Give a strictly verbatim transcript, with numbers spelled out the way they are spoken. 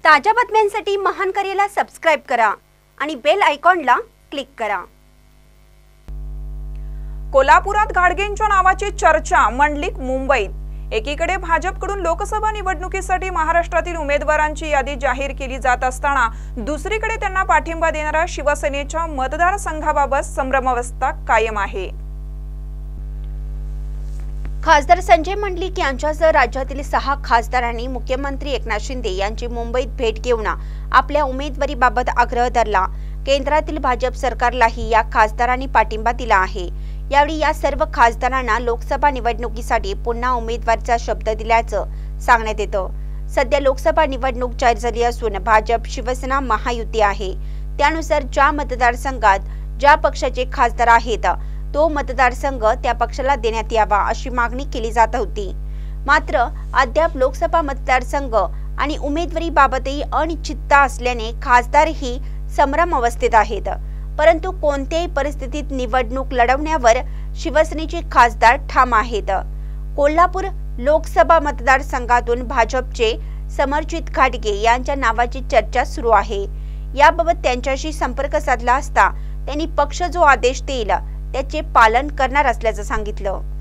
ताज्या बातम्यांसाठी महान करेला सबस्क्राइब करा आणि बेल आयकॉनला क्लिक करा। कोल्हापुरात घाडगेंच्या नावाची चर्चा मंडलिक मुंबईत। एकीकडे भाजपकडून लोकसभा निवडणुकीसाठी महाराष्ट्रातील उमेदवारांची यादी जाहीर केली जात असताना दुसरीकडे त्यांना पाठिंबा देणाऱ्या शिवसेनेच्या मतदारसंघाबाबत संभ्रमावस्था कायम आहे। खासदार संजय मंडलिक यांच्यासह राज्यातील सहा खासदारांनी मुख्यमंत्री एकनाथ शिंदे यांची मुंबईत भेट घेऊन आपल्या उमेदवारीबाबत आग्रह धरला। केंद्रातील भाजप सरकारलाही या खासदारांनी पाठिंबा दिला आहे। यावेळी या सर्व खासदारांना लोकसभा निवडणुकीसाठी पुन्हा उमेदवारीचा शब्द दिल्याचं सांगण्यात येतं। सध्या लोकसभा निवडणूक जाहीर झाली असून भाजप शिवसेना महायुती आहे। त्यानुसार ज्या मतदारसंघात ज्या पक्षाचे खासदार आहेत तो मतदारसंघ त्या पक्षाला देण्यात यावा अशी मागणी केली जात होती। मात्र अद्याप लोकसभा मतदारसंघ आणि उमेदवारीबाबतही अनिश्चितता असल्याने खासदारही संभ्रम अवस्थेत आहेत। परंतु कोणत्याही परिस्थितीत निवडणूक लढवण्यावर शिवसेनेचे खासदार ठाम आहेत। कोल्हापूर लोकसभा मतदारसंघातून भाजपचे समरजित घाटगे यांच्या नावाची चर्चा सुरू आहे। याबाबत त्यांच्याशी संपर्क साधला असता त्यांनी पक्ष जो आदेश देईल त्याचे पालन करणार असल्याचं सांगितलं।